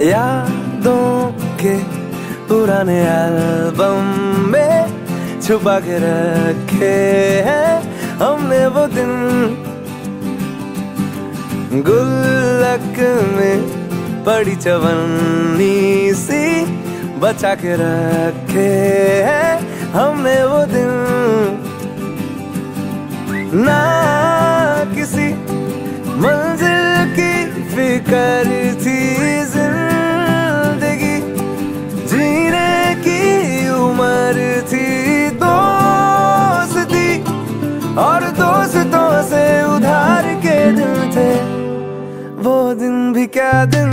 यादों के पुराने एल्बम में छुपा के रखे हैं हमने वो दिन, गुल्लक में पड़ी चवन्नी सी बचा के रखे हैं हमने वो दिन। ना किसी मंजिल की फिक्र थी, जिंदगी जीने की उम्र थी, दोस्ती और दोस्तों से उधार के दिन थे वो दिन भी क्या दिन